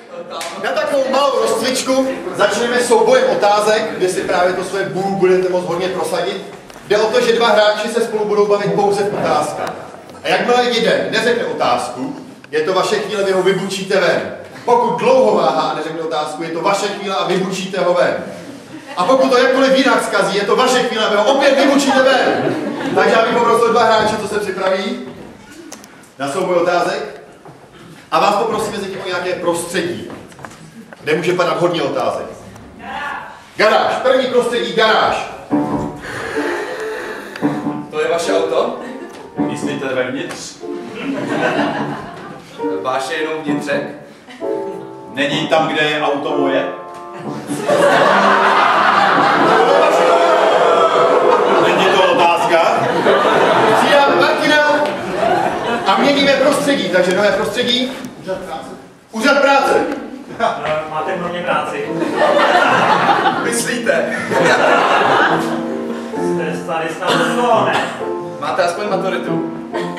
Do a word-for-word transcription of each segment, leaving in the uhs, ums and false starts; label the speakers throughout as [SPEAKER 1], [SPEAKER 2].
[SPEAKER 1] Na takovou malou rozcvičku začneme soubojem otázek, kde si právě to své bů budete moct hodně prosadit. Jde o to, že dva hráči se spolu budou bavit pouze v otázkách. A jakmile jeden neřekne otázku, je to vaše chvíle, vy ho vybučíte ven. Pokud dlouho váhá a neřekne otázku, je to vaše chvíle a vybučíte ho ven. A pokud to jakkoliv jinak zkazí, je to vaše chvíle a vy ho opět vybučíte ven. Takže já bych poprosil dva hráče, co se připraví na souboj otázek. A vás poprosím mezi tím o nějaké prostředí, kde může padat hodně otázek. Garáž. První prostředí, garáž.
[SPEAKER 2] To je vaše auto?
[SPEAKER 3] Myslíte vevnitř?
[SPEAKER 2] Váš je jenom vnitřek?
[SPEAKER 3] Není tam, kde je auto moje? Není to otázka?
[SPEAKER 1] Přijáme Martina a měníme prostředí, takže nové prostředí. Úřad práce. Úřad práce.
[SPEAKER 4] Máte pro mě práci.
[SPEAKER 2] Myslíte?
[SPEAKER 4] Jste tady snad toho, ne?
[SPEAKER 2] Máte aspoň maturitu?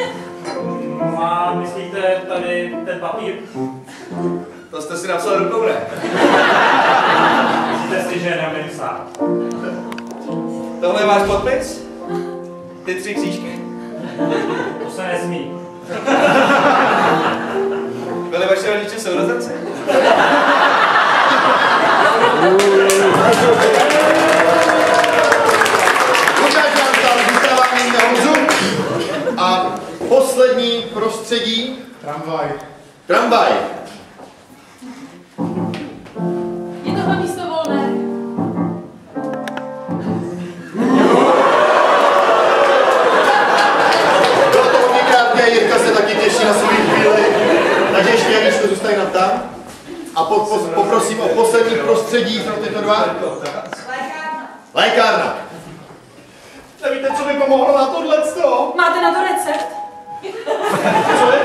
[SPEAKER 4] A myslíte tady ten papír?
[SPEAKER 2] To jste si napsal rukou, ne?
[SPEAKER 4] Myslíte si, že neumím psát?
[SPEAKER 2] Tohle je váš podpis? Ty tři křížky?
[SPEAKER 4] To se nesmí.
[SPEAKER 2] Byli vaše rodiče sourozenci?
[SPEAKER 1] A poslední prostředí.
[SPEAKER 5] Tramvaj.
[SPEAKER 1] Tramvaj.
[SPEAKER 6] Je tohle místo volné?
[SPEAKER 1] Bylo to hodně krátké, Jirka se taky těší na svou chvíli. Takže ještě Janíčko, zůstaň nám tam. A po, po, poprosím o poslední prostředí pro tyto dva.
[SPEAKER 6] Lékárna.
[SPEAKER 1] Lékárna. Nevíte, co by pomohlo na tohle?
[SPEAKER 6] Máte na to recept?
[SPEAKER 1] Co je?